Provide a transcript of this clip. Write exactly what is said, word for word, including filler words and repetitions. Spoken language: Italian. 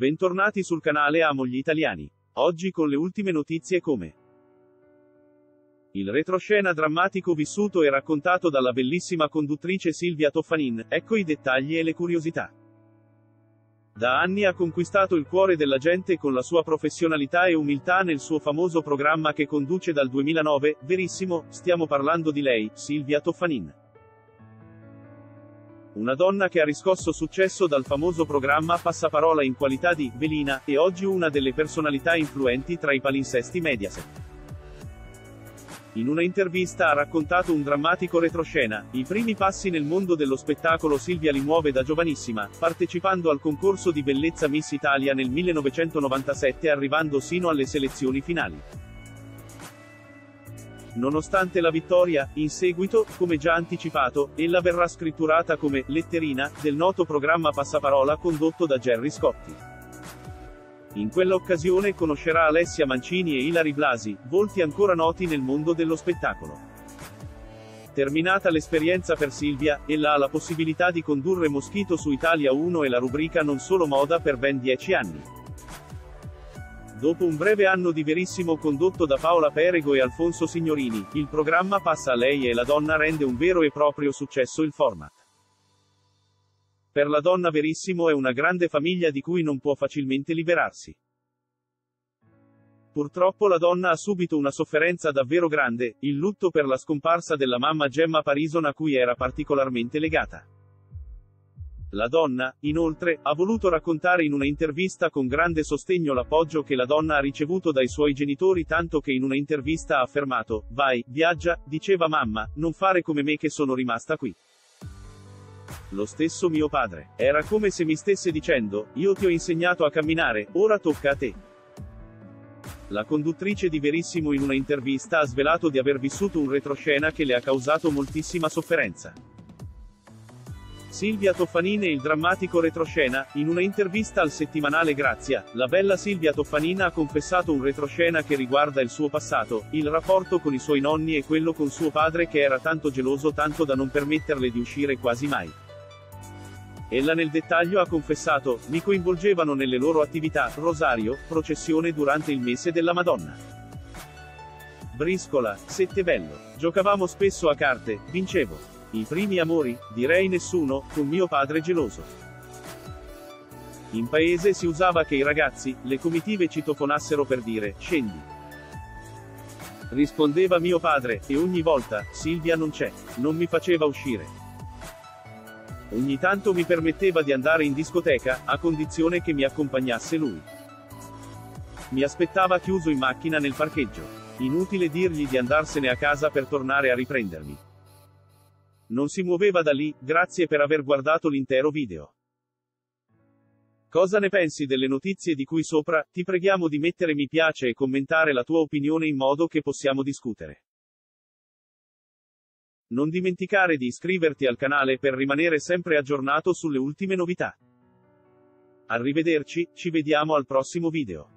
Bentornati sul canale Amo gli Italiani. Oggi con le ultime notizie come il retroscena drammatico vissuto e raccontato dalla bellissima conduttrice Silvia Toffanin, ecco i dettagli e le curiosità. Da anni ha conquistato il cuore della gente con la sua professionalità e umiltà nel suo famoso programma che conduce dal duemilanove, Verissimo, stiamo parlando di lei, Silvia Toffanin. Una donna che ha riscosso successo dal famoso programma Passaparola in qualità di velina, e oggi una delle personalità influenti tra i palinsesti Mediaset. In una intervista ha raccontato un drammatico retroscena, i primi passi nel mondo dello spettacolo Silvia li muove da giovanissima, partecipando al concorso di bellezza Miss Italia nel millenovecentonovantasette arrivando sino alle selezioni finali. Nonostante la vittoria, in seguito, come già anticipato, ella verrà scritturata come letterina del noto programma Passaparola condotto da Gerry Scotti. In quell'occasione conoscerà Alessia Mancini e Ilary Blasi, volti ancora noti nel mondo dello spettacolo. Terminata l'esperienza per Silvia, ella ha la possibilità di condurre Moschito su Italia uno e la rubrica Non Solo Moda per ben dieci anni. Dopo un breve anno di Verissimo condotto da Paola Perego e Alfonso Signorini, il programma passa a lei e la donna rende un vero e proprio successo il format. Per la donna Verissimo è una grande famiglia di cui non può facilmente liberarsi. Purtroppo la donna ha subito una sofferenza davvero grande, il lutto per la scomparsa della mamma Gemma Parison a cui era particolarmente legata. La donna, inoltre, ha voluto raccontare in una intervista con grande sostegno l'appoggio che la donna ha ricevuto dai suoi genitori tanto che in una intervista ha affermato, vai, viaggia, diceva mamma, non fare come me che sono rimasta qui. Lo stesso mio padre. Era come se mi stesse dicendo, io ti ho insegnato a camminare, ora tocca a te. La conduttrice di Verissimo in una intervista ha svelato di aver vissuto un retroscena che le ha causato moltissima sofferenza. Silvia Toffanin e il drammatico retroscena, in una intervista al settimanale Grazia, la bella Silvia Toffanin ha confessato un retroscena che riguarda il suo passato, il rapporto con i suoi nonni e quello con suo padre che era tanto geloso tanto da non permetterle di uscire quasi mai. Ella nel dettaglio ha confessato, mi coinvolgevano nelle loro attività, rosario, processione durante il mese della Madonna. Briscola, Settebello. Giocavamo spesso a carte, vincevo. I primi amori, direi nessuno, con mio padre geloso. In paese si usava che i ragazzi, le comitive citofonassero per dire, scendi. Rispondeva mio padre, e ogni volta, Silvia non c'è. Non mi faceva uscire. Ogni tanto mi permetteva di andare in discoteca, a condizione che mi accompagnasse lui. Mi aspettava chiuso in macchina nel parcheggio. Inutile dirgli di andarsene a casa per tornare a riprendermi. Non si muoveva da lì, grazie per aver guardato l'intero video. Cosa ne pensi delle notizie di cui sopra? Ti preghiamo di mettere mi piace e commentare la tua opinione in modo che possiamo discutere. Non dimenticare di iscriverti al canale per rimanere sempre aggiornato sulle ultime novità. Arrivederci, ci vediamo al prossimo video.